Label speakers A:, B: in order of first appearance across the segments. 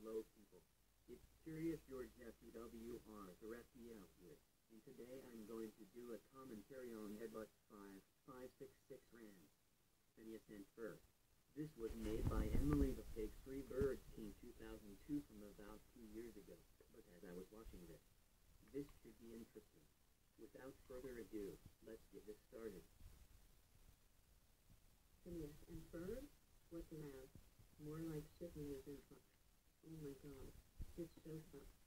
A: Hello, people. It's Curious George FWR, the FDL here, and today I'm going to do a commentary on Airbus 5566 RAND, Phineas and Ferb. This was made by Emily the Pig Three Birds Team 2002 from about 2 years ago, but as I was watching this should be interesting. Without further ado, let's get this started.
B: Phineas and Ferb? What the matter? More like shipping is in fuck. Oh my god, this show sucks.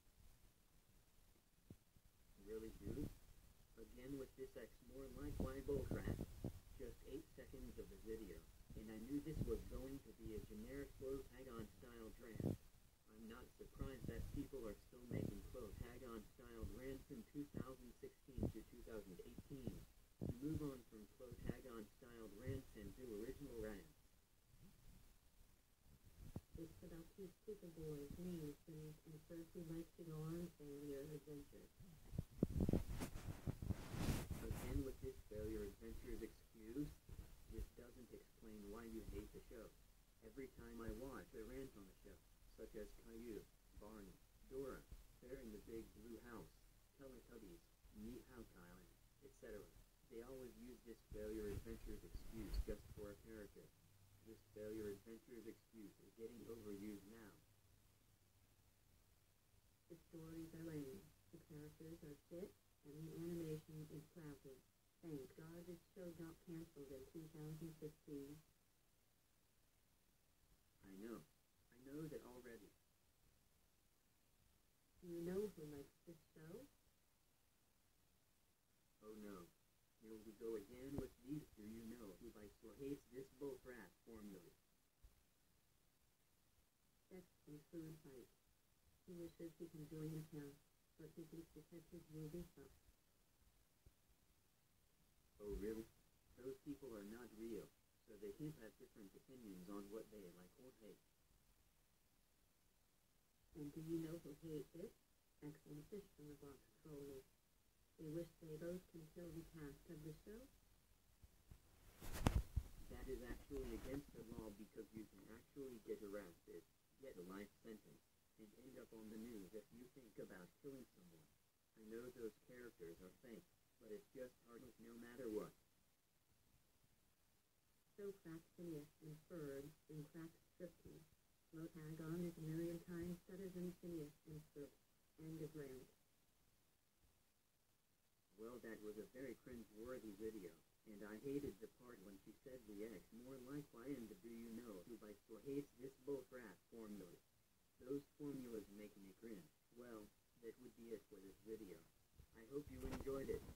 A: Really, dude? Again with this X more like Y bullcrap. Just 8 seconds of the video, and I knew this was going to be a generic Clo-Tagon style draft. I'm not surprised that people are still making Clo-Tagon style rants from 2016 to 2018. Move on from Clo-Tagon styled rants and do original rants.
B: It's about two stupid boys named Phineas and Ferb who like to go on failure adventures.
A: Again with this failure adventures excuse, this doesn't explain why you hate the show. Every time I watch a rant on the show, such as Caillou, Barney, Dora, Bear in the Big Blue House, Teletubbies, Meathouse Island, etc., they always use this failure adventures excuse just for a character. This failure adventures excuse is getting overused now.
B: The stories are lame, the characters are shit, and the animation is crappy. Thank God this show got cancelled in 2015.
A: I know that already.
B: Do you know who likes this show?
A: Oh no. Here we go again with these do you know who likes or hates this bullcrap formula.
B: That's some food hype. He wishes he can join the cast, but he thinks Detective movie sucks.
A: Oh really? Those people are not real, so they can't have different opinions on what they like or hate.
B: And do you know who hates it? Excellent Fish from the Box Trolley. They wish they both can kill the cast of the show.
A: That is actually against the law because you can actually get arrested, get a life sentence, and end up on the news if you think about killing someone. I know those characters are fake, but it's just harmless no matter what.
B: So crack Phineas and Ferb and crack Striptease. Clo-Tagon is a million times better than Phineas and Ferb. End of rant.
A: Well, that was a very cringe-worthy video, and I hated the part when she said the X more like Y and the do you know who likes or hates this bullcrap formula. Those formulas make me cringe. Well, that would be it for this video. I hope you enjoyed it.